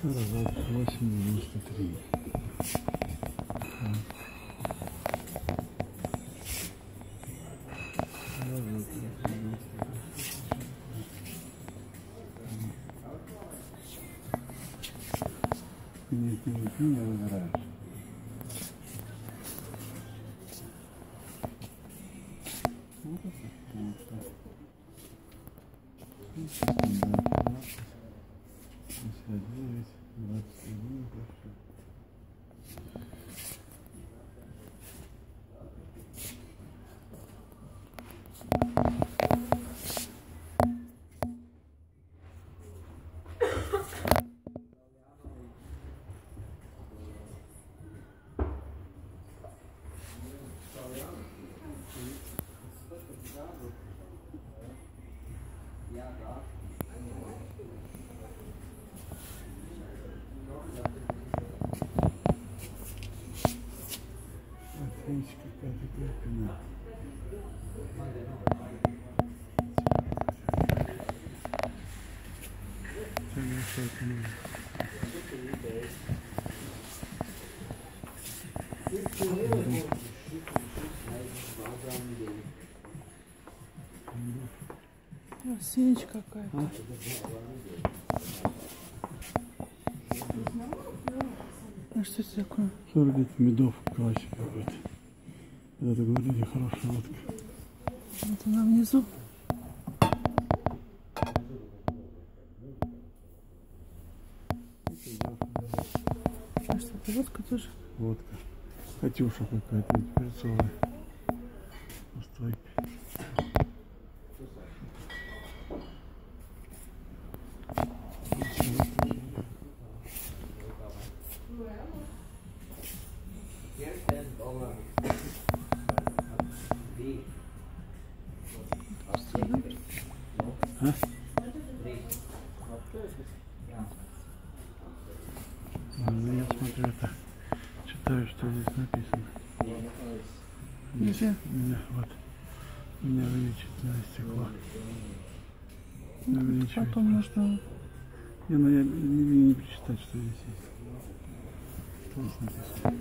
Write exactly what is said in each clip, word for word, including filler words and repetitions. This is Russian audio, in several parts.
разок восемь девяносто три. Нет, нет, не выбираешь. Вот это. пятьдесят девять, двадцать один, хорошо. Оценочка какая-то крепкая. Синечка какая-то. А что это такое? сорок лет медов, классик какой-то. Это говорили, хорошая водка. Вот она внизу. А что это, водка тоже? Водка. Катюша какая-то, перцовая. Стойка. А? Ну, я смотрю это, читаю, что здесь написано. Где? У меня, вот, у меня увеличительное стекло. Ну, потом нужно... Не, ну я не, не, не прочитать, что здесь есть. Что здесь написано?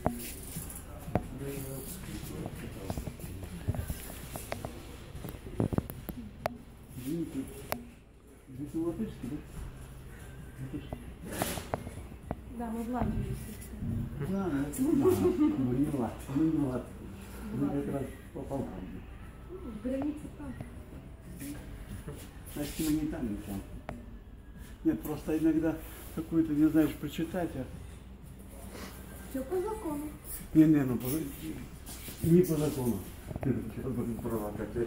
Здесь на латышский, да? Латышский. Да, мы в Латвии. Да, это ну, ну не лад, ну не лад. Мы как раз попал. В границе там. Значит, мы не там, не там. Нет, просто иногда какую-то не знаешь прочитать, а... Все по закону. Не, не, ну по... не по закону. Права какая-то.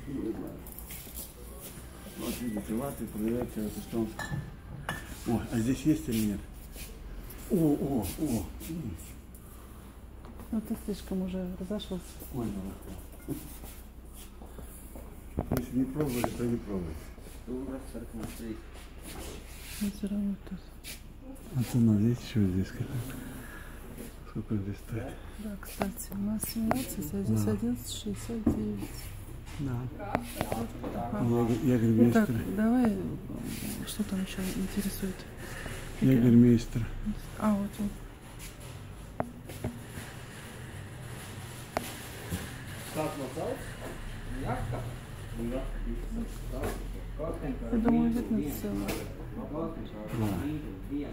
Вот видите, латы проверяйте от эстонского. О, а здесь есть или нет? О, о, о. Ну ты слишком уже разошелся. Ой, ну. Если не пробовали, то не пробуйте. Озеро тут. А цена здесь еще здесь какая-то. Сколько здесь стоит? Да, кстати, у нас семнадцать, а здесь Да. одиннадцать шестьдесят девять. Да. Ага. Ягермейстер. Ну, так, давай, что там еще интересует? Ягермейстер. А, вот он. Я думаю, видно целое. Да.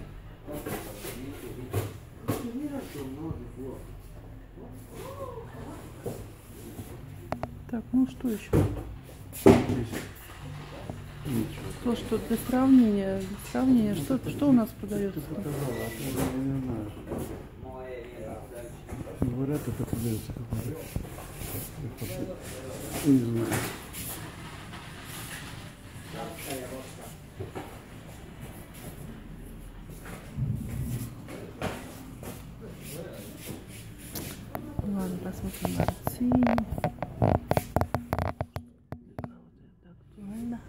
Так, ну что еще? Здесь ничего. То, что для сравнения, для сравнения, что, что у нас продается? Я не знаю. Говорят, это продается какой-то. Не знаю. Ладно, посмотрим мартини. Это актуально.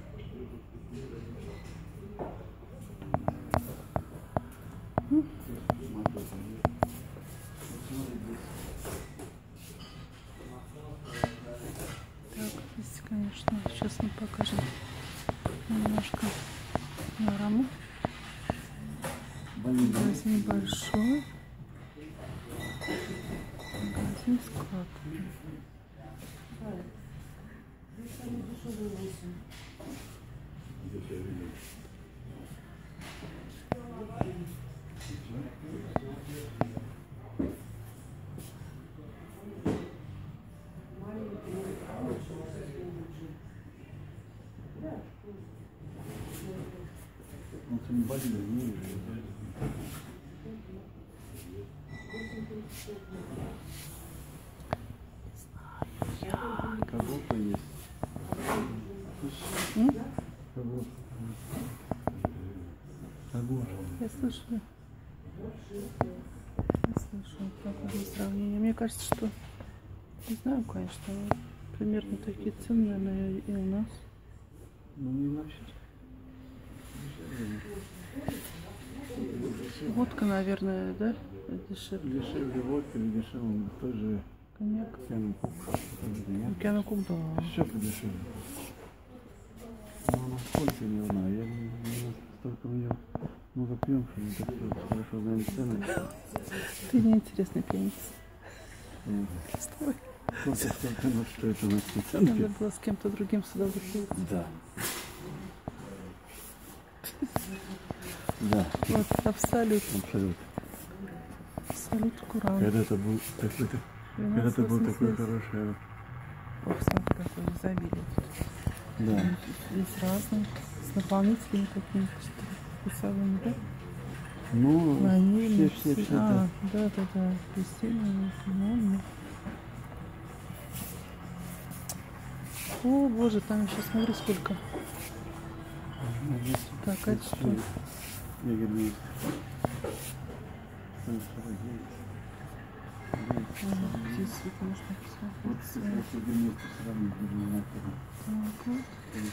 Так, здесь, конечно, сейчас мы покажем немножко раму. Болит, да? Магазин большой. Магазин склад. Вот он болит, не вижу. Кого-то есть. М? Кого-то. Кого-то. Я слышу. Я слышу такое сравнение. Мне кажется, что не знаю, конечно, но примерно такие цены, наверное, и у нас. Ну не вообще. Водка, наверное, да? Дешевле. Дешевле водка, или дешевле тоже Коньяк. Кянокук. Кянокук, да. Все подешевле. Ну, насколько не знаю, я не, не столько в нее много пьем, что не так хорошо знаем цены. Ты неинтересный пьяница. Стой. Сколько, сколько, ну что это у нас Надо ценки? было с кем-то другим сюда выходить. Да. Да, Вот, абсолют. абсолютно. Абсолют Куран. Когда-то был такой-то, когда-то был такой хороший. Ох, смотри, какое изобилие. Да. Здесь разные, с наполнителями какими-то, что ли, вкусовыми, да? Ну, Ванильные, все, все, все, а, да, да, да, весенние, лимонные. О, боже, там еще смотри сколько. да. Так, а это что? Я говорю, есть. сто сорок девять. Ага, здесь вот можно Вот посмотреть. с этим место сравнить, не знаю, как. Так, вот.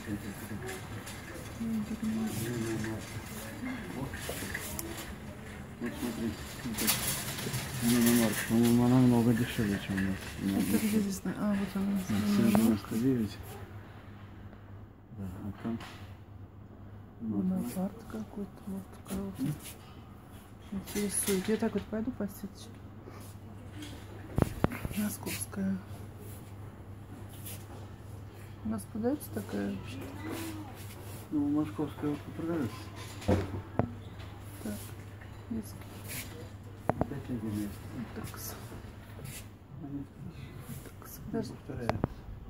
Вот смотри, Мономарк, по-моему, она намного дешевле, чем у нас. Это где здесь? А, вот она. семь девяносто девять. Да, а там... Бонапарт какой-то, вот кого-то интересует. Я так вот пойду по сеточке. Московская. У нас продается такая вообще? Ну, московская вот продается. Так, детский. Опять один есть. Такс. Они Такс. Подожди. повторяют.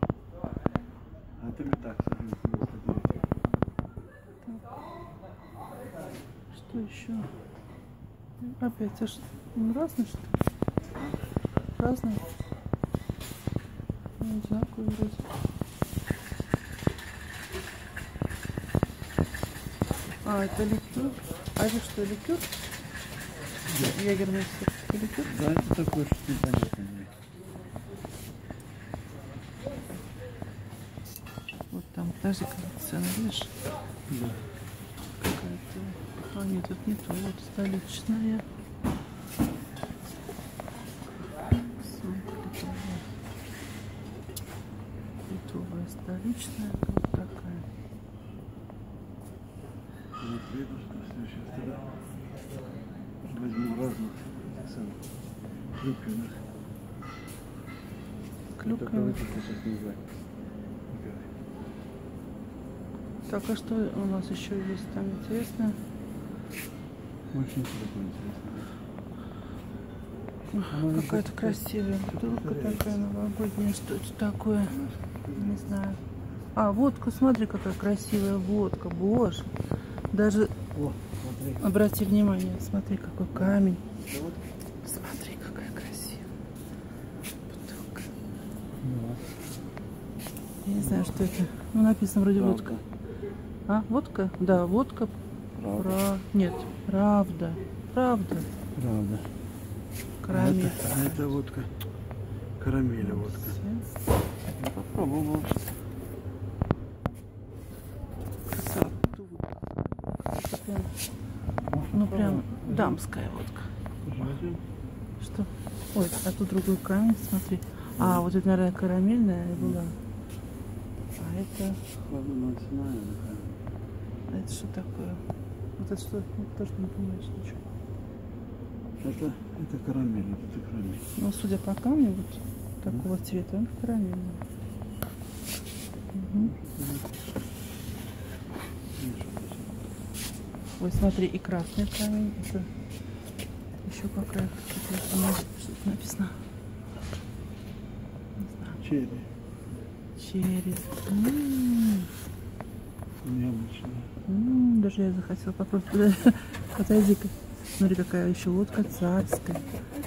А ты так, девяносто девять. Что еще? Опять, а что? Он разный, что ли? Разный? Не знаю, какой вроде. А, это ликер. А это что, ликер? Ягерный сыр. Это ликер? Да, это такое, что непонятно. Вот там, подожди, какая цена, видишь? Да. Какая-то. А, нет, тут не то. Вот столичная. Литовая. Литовая столичная. Вот такая. Вот видно, что в следующий раз тогда возьму разных цен. Клюквенных. Только Клюквенных. выпить я сейчас не знаю. Так, а что у нас еще есть там интересно? Очень такое интересно. Какая-то красивая бутылка такая новогодняя. Что это такое? Не знаю. А, водка, смотри, какая красивая водка. Боже. Даже, О, смотри. обрати внимание, смотри, какой камень. Да вот. Смотри, какая красивая бутылка. Да. Я не знаю, что это. Ну, написано вроде Правда. водка. А, водка? Да, водка. Правда. Пра... Нет, правда. Правда. Правда. Карамель. А это, а это водка. Карамель водка. Я попробовал. Красота. Это прям, ну, прям дамская водка. Что? Ой, а тут другой камень, смотри. А, вот это, наверное, карамельная была. А это... Ладно, ну, цена, А это что такое? Вот это что? Я тоже не понимаю, что ничего. Это, это карамель, это карамель. Ну, судя по камню, вот такого цвета, он карамельный. Угу. Ой, смотри, и красный камень. Это еще какая-то что-то написано. Не знаю. Черри. Черри. М-м-м. Необычно. М-м, даже я захотела попробовать. Подойди-ка. Смотри, какая еще лодка царская.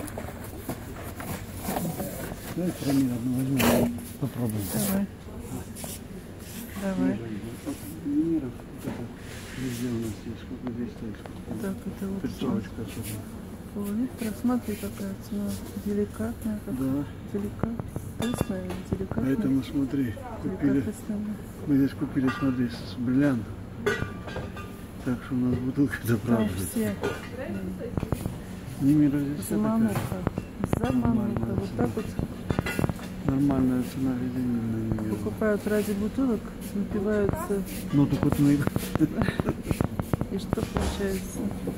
Давай карамель одну возьмем. Попробуем. Давай. Давай. Миров, это везде у нас есть. Сколько здесь стоит? Сколько? Так, это вот Перцовочка особенно. пол-литра. Смотри, какая цена. Деликатная. Как... Да. Деликатная. Вкусная, А деликатная. это мы, смотри, купили. Деликатная. Мы здесь купили, смотри, с бриллиант. Так что у нас бутылка это Там правда. все. Не мира здесь вся Замануха. такая. Замануха. Нормальная Вот цена. так вот Нормальная цена ведения на нее. покупают ради бутылок, напиваются. Ну так вот мы. И что получается?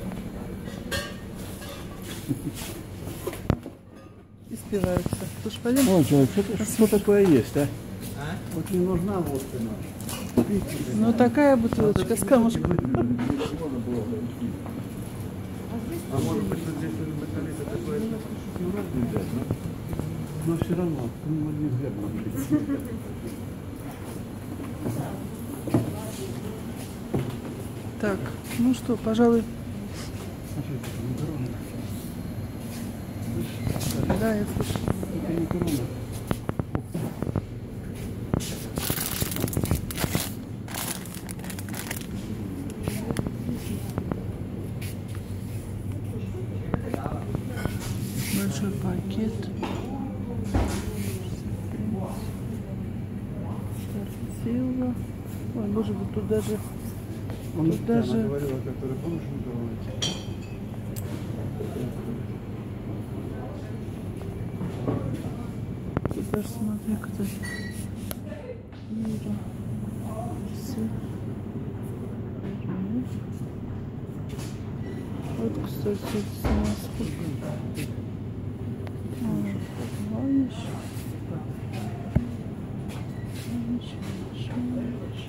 И спиваются. Слушай, пойдем? Ой, человек, что, что такое есть, а? Вот не нужна водка наша. Ну такая бутылочка с камушком. А может быть, вот здесь уже бакалейка такое нельзя, но, но все равно, ну, нельзя было. Так, ну что, пожалуй. Да, я слышу. Это не корона. Большой пакет. Тортилла. Ой, боже мой, тут даже... Он Тут даже... даже- Она говорила, который помнишь, называется? Тут даже, смотри, кто... Мира. Все. Вот, кстати, цена сколько? А, ваниш. Ваниш, ваниш, ваниш.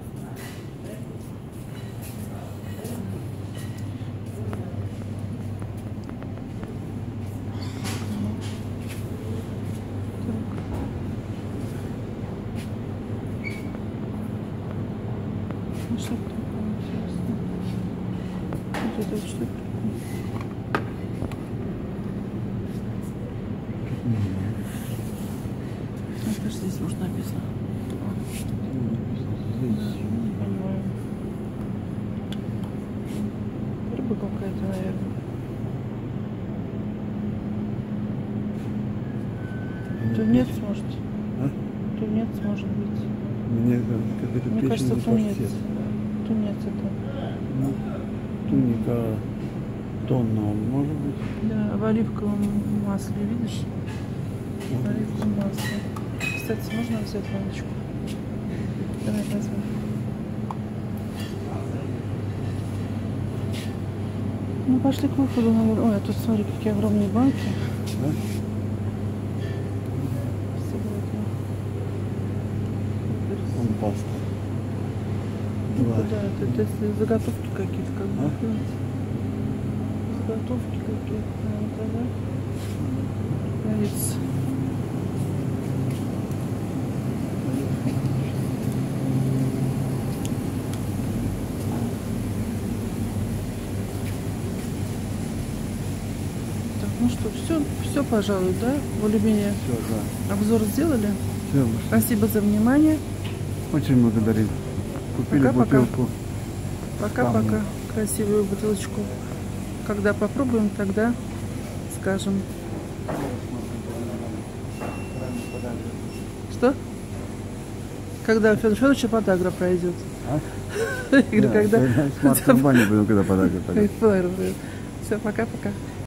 Ну, что такое интересно? Вот это вот что такое? Это же здесь может написано. Здесь. Не понимаю. Рыба какая-то, наверное. Тунец, может. А? Тунец, может быть. Мне как это Мне кажется, печень тунец. паштет. Тунец это. Ну, туника тонна, может быть. Да, в оливковом масле, видишь? В оливковом масле. Кстати, можно взять баночку? Давай возьмем. Ну, пошли к выходу, наверное. Ой, а тут смотри, какие огромные банки. Да? Сегодня. Он паста. Ну, Два. да, это, это если заготовки какие-то, как бы. А? Заготовки какие-то, наверное, да? Говорится. Так, ну что, все, все, пожалуй, да? Более-менее Все, да. обзор сделали. Все, Спасибо за внимание. очень благодарим. Купили Пока-пока. бутылку. Пока-пока. Красивую бутылочку. Когда попробуем, тогда скажем. Что? Когда Федор Федорович подагра пройдет. А? Я говорю, Да, когда... С Марком в бане будем, когда подать. Все, пока-пока.